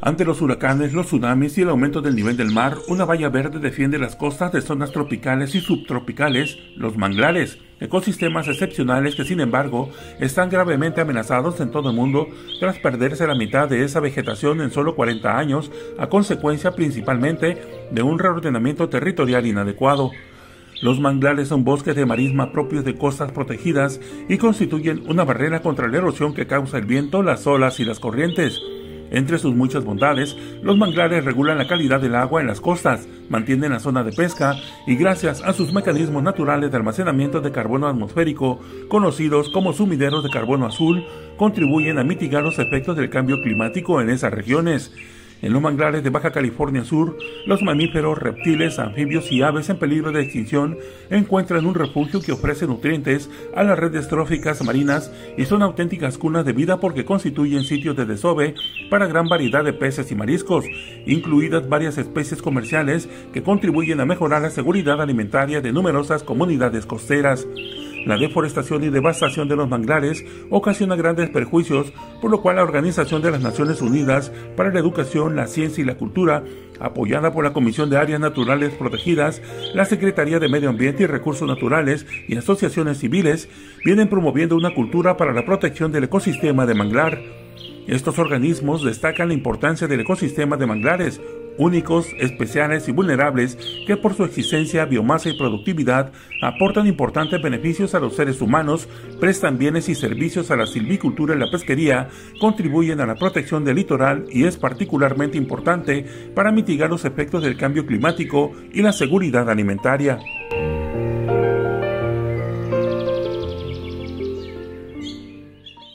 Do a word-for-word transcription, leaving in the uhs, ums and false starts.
Ante los huracanes, los tsunamis y el aumento del nivel del mar, una valla verde defiende las costas de zonas tropicales y subtropicales, los manglares, ecosistemas excepcionales que sin embargo están gravemente amenazados en todo el mundo tras perderse la mitad de esa vegetación en solo cuarenta años, a consecuencia principalmente de un reordenamiento territorial inadecuado. Los manglares son bosques de marisma propios de costas protegidas y constituyen una barrera contra la erosión que causa el viento, las olas y las corrientes. Entre sus muchas bondades, los manglares regulan la calidad del agua en las costas, mantienen la zona de pesca y gracias a sus mecanismos naturales de almacenamiento de carbono atmosférico, conocidos como sumideros de carbono azul, contribuyen a mitigar los efectos del cambio climático en esas regiones. En los manglares de Baja California Sur, los mamíferos, reptiles, anfibios y aves en peligro de extinción encuentran un refugio que ofrece nutrientes a las redes tróficas marinas y son auténticas cunas de vida porque constituyen sitios de desove para gran variedad de peces y mariscos, incluidas varias especies comerciales que contribuyen a mejorar la seguridad alimentaria de numerosas comunidades costeras. La deforestación y devastación de los manglares ocasiona grandes perjuicios, por lo cual la Organización de las Naciones Unidas para la Educación, la Ciencia y la Cultura, apoyada por la Comisión de Áreas Naturales Protegidas, la Secretaría de Medio Ambiente y Recursos Naturales y asociaciones civiles, vienen promoviendo una cultura para la protección del ecosistema de manglar. Estos organismos destacan la importancia del ecosistema de manglares, únicos, especiales y vulnerables que por su existencia, biomasa y productividad aportan importantes beneficios a los seres humanos, prestan bienes y servicios a la silvicultura y la pesquería, contribuyen a la protección del litoral y es particularmente importante para mitigar los efectos del cambio climático y la seguridad alimentaria.